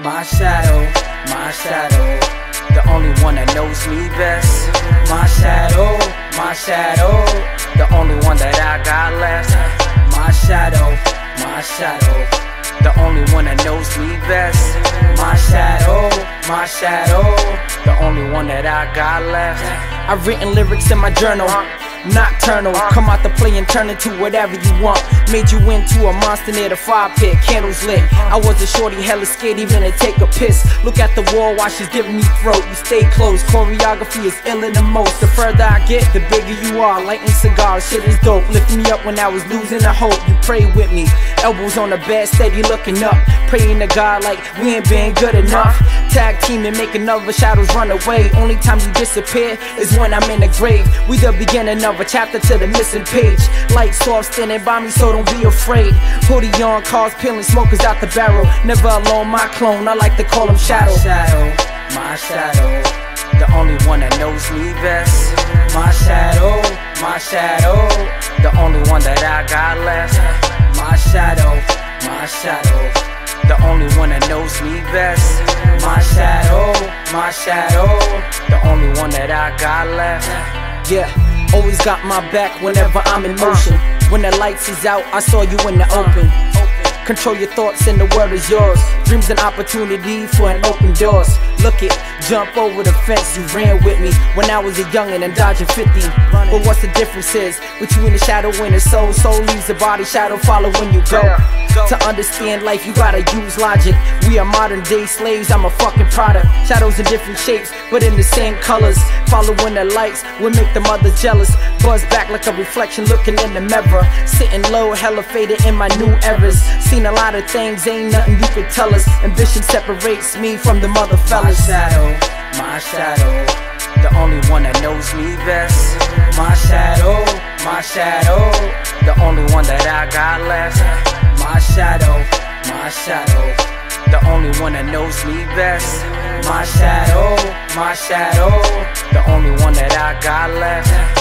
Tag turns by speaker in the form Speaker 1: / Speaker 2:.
Speaker 1: my shadow, the only one that knows me best. My shadow, the only one that I got left. My shadow, the only one that knows me best. My shadow, the only one that I got left. I've written lyrics in my journal, nocturnal. Come out the play and turn into whatever you want. Made you into a monster near the fire pit, candles lit. I was a shorty, hella scared even to take a piss. Look at the wall while she's giving me throat. You stay close, choreography is iller than most. The further I get, the bigger you are. Lighting cigars, shit is dope. Lift me up when I was losing the hope. You pray with me, elbows on the bed, steady looking up. Praying to God like we ain't been good enough. Tag team and make another shadows run away. Only time you disappear is when I'm in the grave. We the beginning of a chapter to the missing page. Lights off, standing by me, so don't be afraid. Hoodie on, cars peeling, smokers out the barrel. Never alone, my clone, I like to call him Shadow. My shadow, the only one that knows me best. My shadow, the only one that I got left. My shadow, the only one that knows me best. My shadow, the only one that I got left. Yeah, always got my back whenever I'm in motion. When the lights is out, I saw you in the open. Control your thoughts and the world is yours. Dreams and opportunity for an open doors. Look it, jump over the fence, you ran with me when I was a youngin' and dodging 50. But what's the difference is between the shadow and the soul? Soul leaves the body, shadow follow when you go. To understand life, you gotta use logic. We are modern day slaves, I'm a fucking product. Shadows in different shapes, but in the same colors. Following the lights will make the mother jealous. Buzz back like a reflection looking in the mirror. Sitting low, hella faded in my new eras. Seen a lot of things, ain't nothing you could tell us. Ambition separates me from the mother fellas. My shadow, the only one that knows me best. My shadow, the only one that I got left. My shadow, the only one that knows me best. My shadow, the only one that I got left.